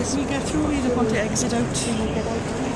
We get through, we don't want to exit out.